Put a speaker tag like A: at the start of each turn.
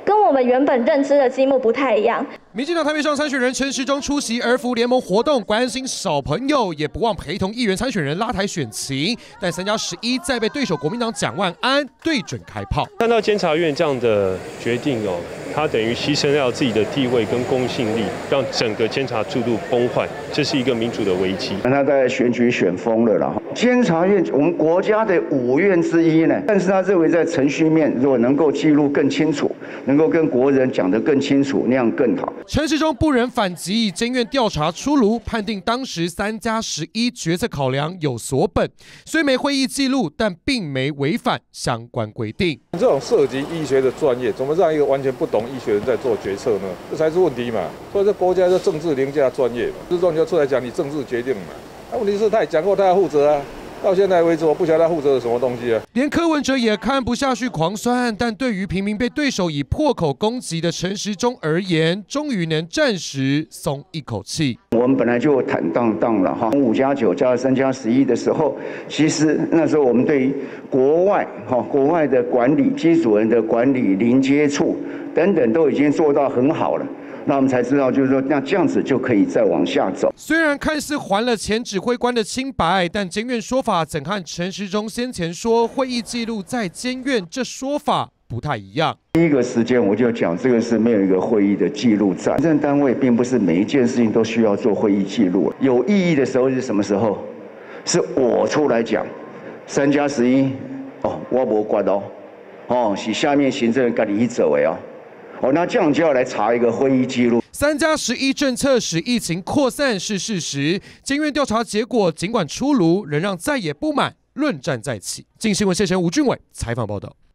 A: 跟我们原本认知的积木不太一样。
B: 民进党台北市参选人陈时中出席儿福联盟活动，关心小朋友，也不忘陪同议员参选人拉台选情。但3+11再被对手国民党蒋万安对准开炮。
C: 看到监察院这样的决定他等于牺牲掉自己的地位跟公信力，让整个监察制度崩坏，这是一个民主的危机。
D: 他在选举选疯了啦。监察院我们国家的5院之一呢，但是他认为在程序面如果能够记录更清楚，能够跟国人讲得更清楚，那样更好。
B: 陈时中不忍反击，监院调查出炉，判定当时3+11决策考量有所本，虽没会议记录，但并没违反相关规定。
E: 这种涉及医学的专业，怎么让一个完全不懂医学人在做决策呢？这才是问题嘛。所以这国家的政治凌驾专业嘛，之中你就出来讲你政治决定嘛。那问题是他也讲过他要负责啊。到现在为止，我不晓得他负责了什么东西啊！
B: 连柯文哲也看不下去，狂酸。但对于频频被对手以破口攻击的陈时中而言，终于能暂时松一口气。
D: 我们本来就坦荡了哈，5+9加3+11的时候，其实那时候我们对于国外的管理、机组人的管理、零接触等等都已经做到很好了。那我们才知道，就是说，那这样子就可以再往下走。
B: 虽然看似还了前指挥官的清白，但监院说法怎和陈时中先前说会议记录在监院这说法不太一样。
D: 第一个时间我就讲，这个是没有一个会议的记录在。行政单位并不是每一件事情都需要做会议记录，有意义的时候是什么时候？是我出来讲，3+11，我没管是下面行政人自己走的那这样就要来查一个会议记录。
B: 3+11政策使疫情扩散是事实，监院调查结果尽管出炉，仍让在野不满论战再起。镜新闻谢晨吴俊伟采访报道。